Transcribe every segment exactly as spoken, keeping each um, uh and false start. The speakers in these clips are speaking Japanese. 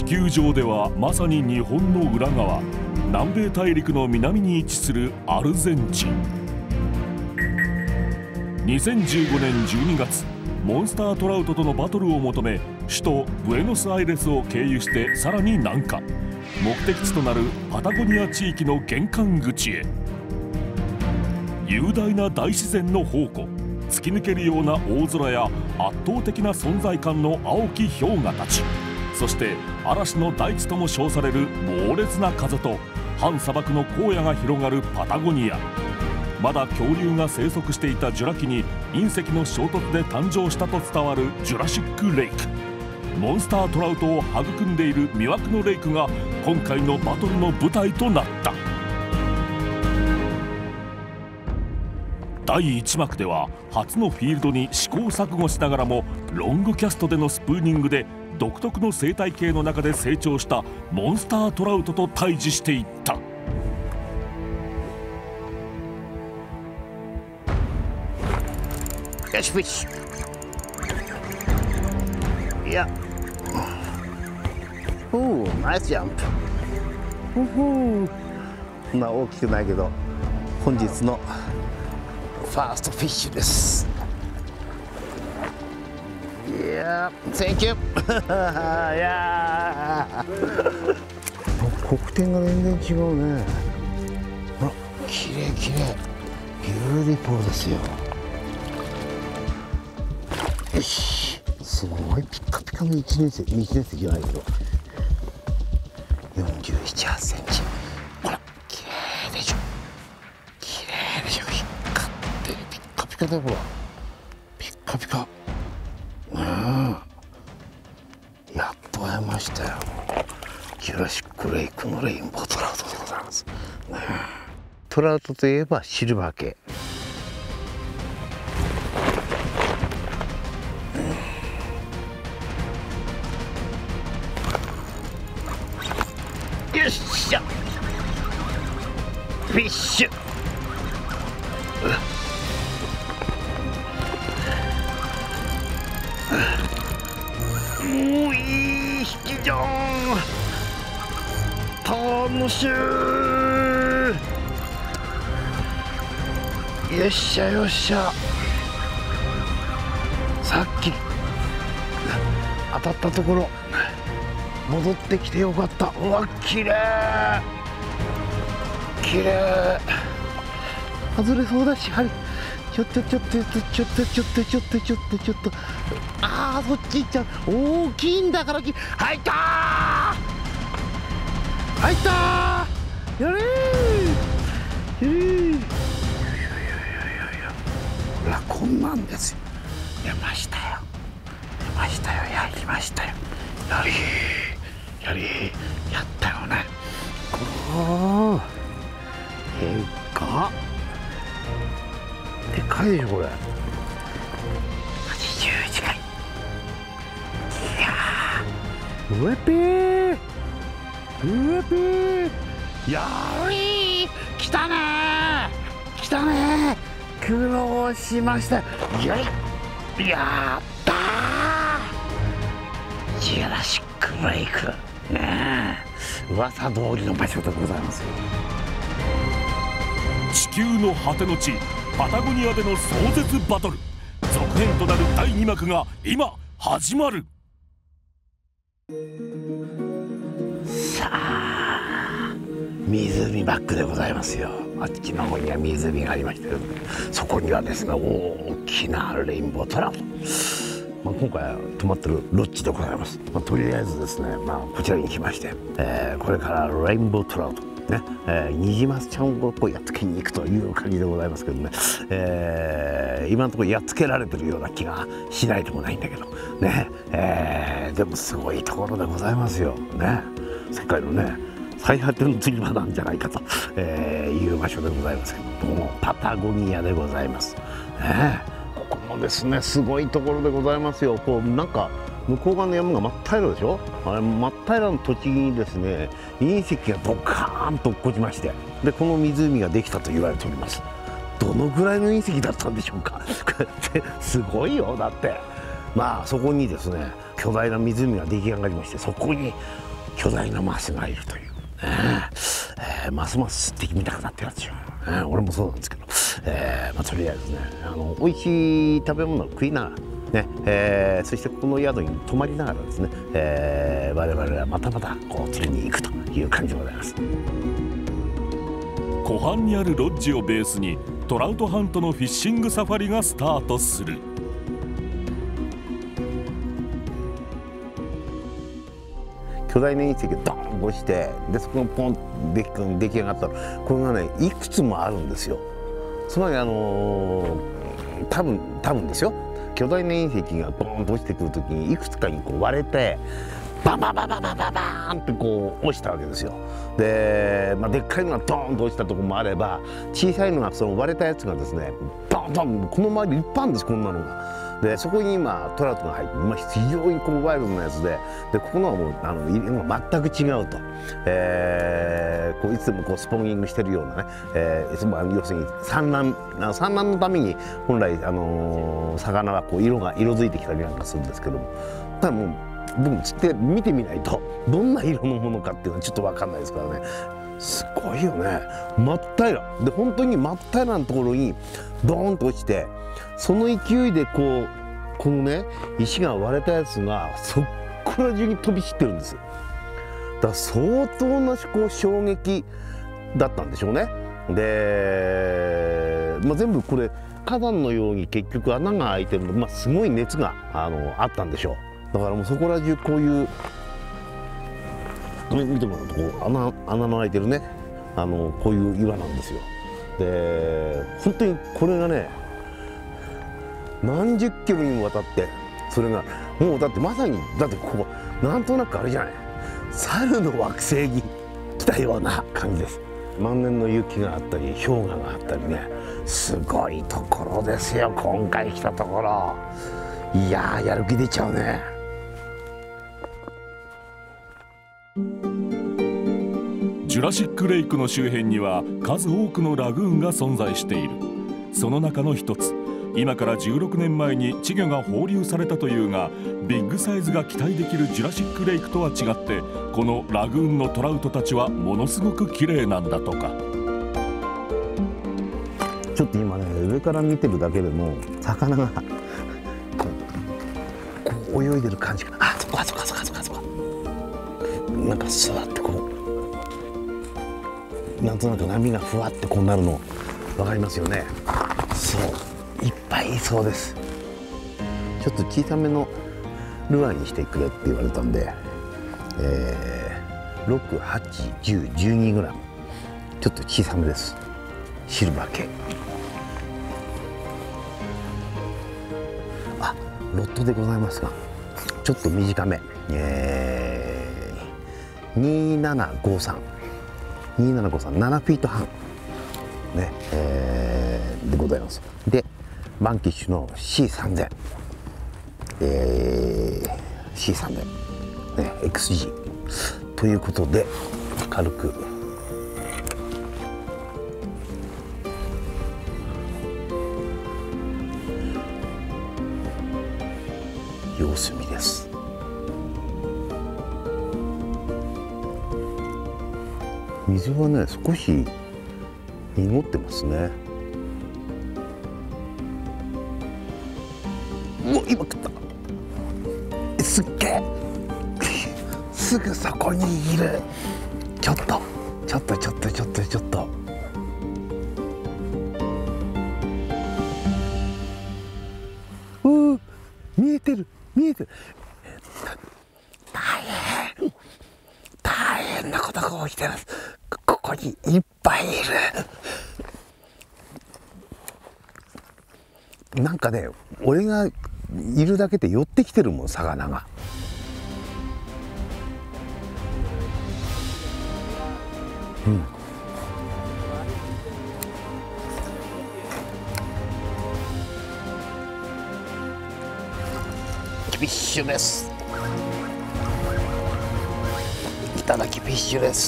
球上ではまさに日本の裏側、南米大陸の南に位置するアルゼンチン。にせんじゅうごねんじゅうにがつ、モンスタートラウトとのバトルを求め首都ブエノスアイレスを経由してさらに南下、目的地となるパタゴニア地域の玄関口へ。雄大な大自然の宝庫、突き抜けるような大空や圧倒的な存在感の青き氷河たち、そして嵐の大地とも称される猛烈な風と半砂漠の荒野が広がるパタゴニア。まだ恐竜が生息していたジュラ紀に隕石の衝突で誕生したと伝わるジュラシックレイク。モンスタートラウトを育んでいる魅惑のレイクが今回のバトルの舞台となった。だいいち幕では初のフィールドに試行錯誤しながらもロングキャストでのスプーニングで独特の生態系の中で成長したモンスタートラウトと対峙していった。 よしフィッシュ。いや、おおナイスジャンプ。ほほそんな大きくないけど本日のファーストフィッシュです。いやー、センキュー。いやー、黒点が全然違うね。あら、綺麗綺麗、ビューティフルですよ。よし、すごいピカピカのいちねん生、いちねん生じゃないけど、よんじゅうなな、はちセンチ。ほら、綺麗でしょ。綺麗でしょ。光ってる、ピッカピカだよ、ほら。ピッカピカ。うん。やっと会えましたよ。ジュラシックレイクのレインボートラウトでございます。ね、トラウトといえばシルバー系。よっしゃ、フィッシュ。もういい引きじゃん。楽しい。よっしゃよっしゃ。さっき当たったところ戻ってきてよかった。うわ、綺麗綺麗。外れそうだし、針ちょっとちょっとちょっとちょっとちょっとちょっとちょっとちょっと、ああそっち行っちゃう。大きいんだからき、入ったー入ったー、やれーやれー。いやいやいやいやいや、ほらこんなんですよ。出ましたよ出ましたよ、やりましたよ。やりーやりーやったよね。おお、でかっ、でかいでしょこれ。はちじゅう近い。いやー、うえぴーうえぴー、やりー、来たねー来たねー、苦労しました。やり、やったー、ジュラシックレイクねえ、噂通りの場所でございますよ。 地球の果ての地パタゴニアでの壮絶バトル、続編となるだいに幕が今始まる。 さあ、湖バックでございますよ。あっちの方には湖がありまして、そこにはですね大きなレインボートラウト、まあ、今回は泊まってるロッジでございます。まあ、とりあえずですね、まあ、こちらに来まして、えー、これからレインボートラウトね、えー、ニジマスちゃんをこうやっつけに行くという感じでございますけどね、えー、今のところやっつけられてるような気がしないでもないんだけどね、えー、でもすごいところでございますよね。世界のね最果ての釣り場なんじゃないかと、えー、いう場所でございますけども、パタゴニアでございますね。ここもですねすごいところでございますよ。こうなんか向こう側の山が真っ平らでしょ。あれ真っ平らの土地にですね隕石がドカーンと落っこちまして、でこの湖ができたと言われております。どのぐらいの隕石だったんでしょうかすごいよ。だってまあそこにですね巨大な湖が出来上がりまして、そこに巨大なマスがいるという、えー、ますます釣ってみたくなってるんですよ、えー、俺もそうなんですけど、えーまあ、とりあえずね、あの美味しい食べ物を食いながらね、えー、そしてこの宿に泊まりながらですね、えー、我々はまたまたこう釣りに行くという感じでございます。 湖畔にあるロッジをベースにトラウトハントのフィッシングサファリがスタートする。 巨大な隕石がドーンと落ちて、でそこがポンと出来上がったら、これがねいくつもあるんですよ。つまりあのー、多分多分ですよ、巨大な隕石がドーンと落ちてくるときにいくつかにこう割れてバンバンバンバンバンバンバーンってこう落ちたわけですよ。で、まあ、でっかいのがドーンと落ちたところもあれば、小さいのがその割れたやつがですねドーンドーン、この周りいっぱいあるんです、こんなのが。でそこに今トラウトが入って、今非常にこうワイルドなやつで、でここのはもうあの色が全く違うと、えー、こういつでもこうスポンギングしてるようなね、えー、いつも要するに産卵産卵のために本来、あのー、魚はこう色が色づいてきたりなんかするんですけども、ただもう僕も釣って見てみないとどんな色のものかっていうのはちょっと分かんないですからね。すごいよね、真っ平らで、本当に真っ平らなところにドーンと落ちて、その勢いでこうこのね石が割れたやつがそこら中に飛び散ってるんですよ。だから相当なこう衝撃だったんでしょうね。で、まあ、全部これ火山のように結局穴が開いてるので、まあ、すごい熱があのあったんでしょう。だからもうそこら中こういう見てもらうとこう 穴, 穴の開いてるね、あのこういう岩なんですよ。で本当にこれがね何十キロにもわたって、それがもうだってまさにだってここなんとなくあれじゃない、猿の惑星に来たような感じです。万年の雪があったり氷河があったりね、すごいところですよ今回来たところ。いやーやる気出ちゃうね。 ジュラシックレイクの周辺には数多くのラグーンが存在している。その中の一つ、今からじゅうろくねんまえに稚魚が放流されたというが、ビッグサイズが期待できるジュラシックレイクとは違って、このラグーンのトラウトたちはものすごく綺麗なんだとか。 ちょっと今ね上から見てるだけでも魚がこうこう泳いでる感じが、あそこあそこあそこあそこあそこなんか座ってこうなんとなく波がふわってこうなるの分かりますよね。そういっぱいいそうです。ちょっと小さめのルアーにしてくれって言われたんで、えー、ろく、はち、じゅう、じゅうにグラム、ちょっと小さめです。シルバー系。あ、ロットでございますがちょっと短め、えー、にななごさんにななごさんななフィート半ね、えー、でございます。でバンキッシュの シーさんぜん、えー、シーさんぜん、ね、エックスジー ということで軽く様子見です。水はね少し濁ってますね。もう今食った。すっげえすぐそこにいる。ちょっとちょっとちょっとちょっとちょっとうー見えてる見えてる。大変大変なことが起きてます。ここにいっぱいいる。なんかね俺がいるだけで寄ってきてるもん魚が。うん。キビッシュです。いただきフィッシュです。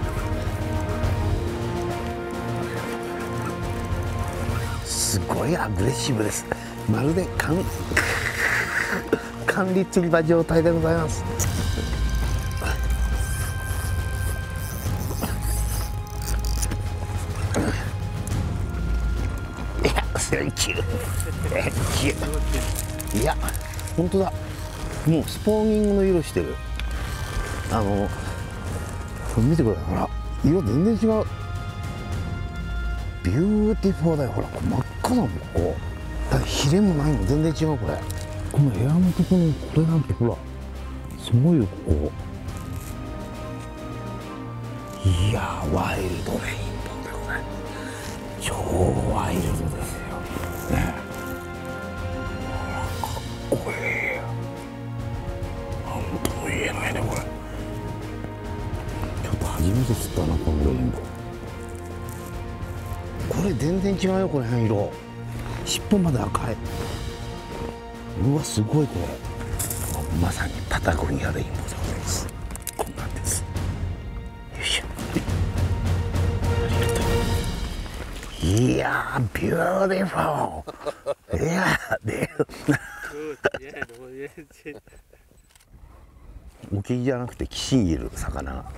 すごいアグレッシブです。まるで管管理釣り場状態でございます。 Thank you Thank you いや本当だ、もうスポーニングの色してる。あのこれ見てください、ほら色全然違う。ビューティフォーだよ、ほら真っ赤だもんここ。だからヒレもないの全然違う。これこの部屋のところのこれなんてほらすごいよここ。いやーワイルドレインボーでございます。超ワイルドですよね。かっこいい。なんとも言えないねこれ。ちょっと初めて知ったなこのレインボー。これ全然違うよこの辺色。尻尾まで赤い。うわすごいこれ。まさにパタゴニアレインボーでございます。こんなんです。よいしょ。いやービューティフォー。いやーでオキじゃなくてキシンいる魚が。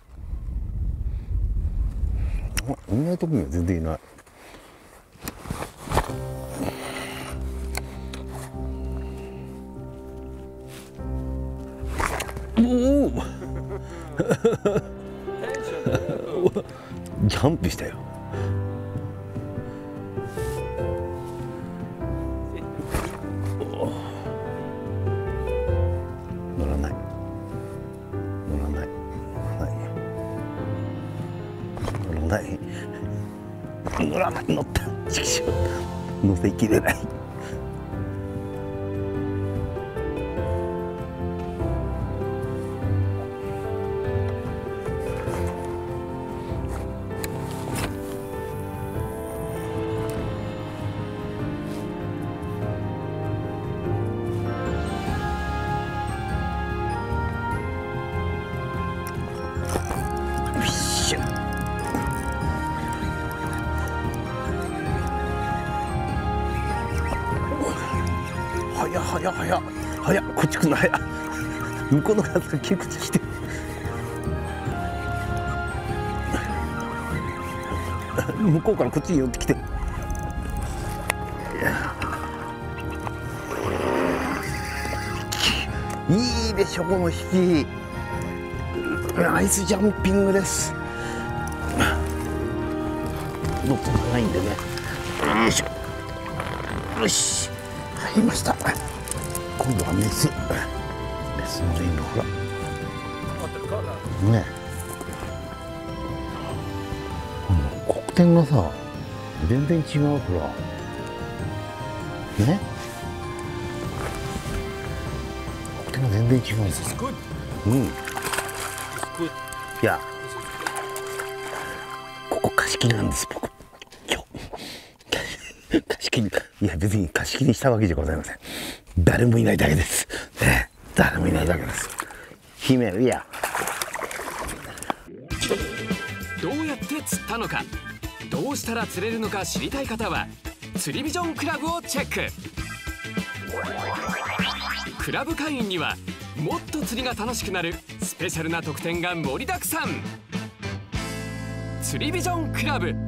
いないとこには全然いない。おおジャンプしたよ。乗らない乗らない乗らない乗らない乗った。乗せきれない。はやはやはやはやこっち来るのはや。向こうの風が窮屈して向こうからこっちに寄ってきて。いいでしょこの引き。ナイスジャンピングです。乗ってないんでね。よいしょ。よし入りました。今度はメスメスのレインボー。ほらねえ、黒点がさ全然違う。ほらね黒点が全然違うんですよ。うん。いやここ貸し切りなんです僕今日。貸し切り、いや別に貸し切りしたわけじゃございません。誰もいないだけです、ね、誰もいないだけです。姫いやどうやって釣ったのか、どうしたら釣れるのか知りたい方は釣りビジョンクラブをチェック。クラブ会員にはもっと釣りが楽しくなるスペシャルな特典が盛りだくさん。釣りビジョンクラブ。